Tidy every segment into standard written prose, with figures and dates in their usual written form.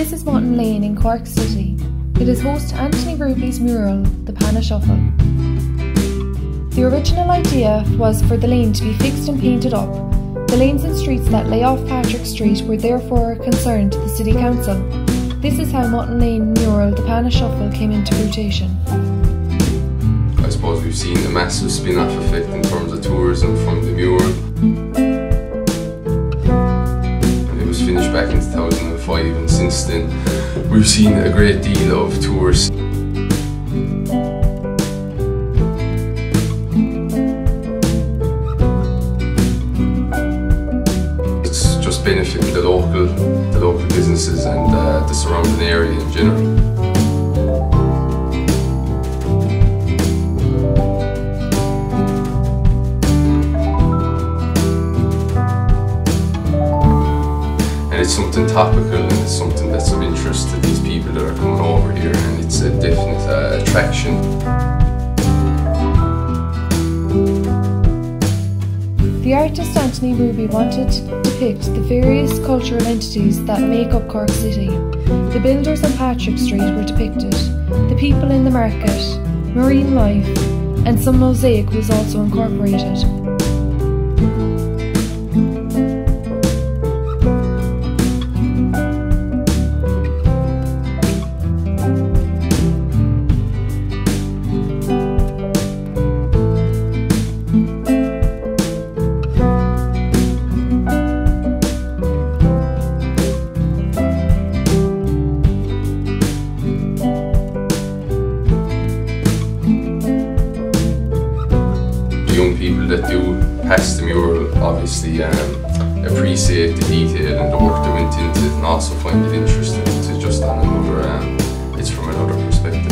This is Mutton Lane in Cork City. It is host to Anthony Ruby's mural, The Pana Shuffle. The original idea was for the lane to be fixed and painted up. The lanes and streets that lay off Patrick Street were therefore a concern to the City Council. This is how Mutton Lane mural, The Pana Shuffle, came into fruition. I suppose we've seen a massive spin-off effect in terms of tourism from the mural. It was finished back in 2005, and since then we've seen a great deal of tourists. It's just benefiting the local businesses and the surrounding area in general. It's something topical and it's something that's of interest to these people that are coming over here, and it's a definite attraction. The artist Anthony Ruby wanted to depict the various cultural entities that make up Cork City. The builders on Patrick Street were depicted, the people in the market, marine life, and some mosaic was also incorporated. Young people that do pass the mural obviously appreciate the detail and the work that went into it, and also find it interesting. It's just on another, it's from another perspective.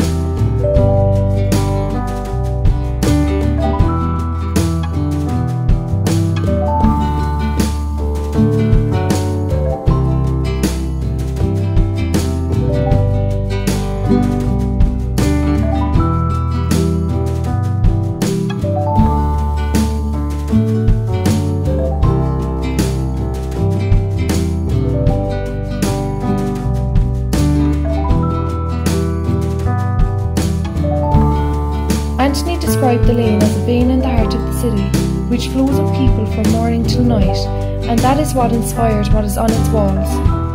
Anthony described the lane as a vein in the heart of the city, which flows with people from morning till night, and that is what inspired what is on its walls.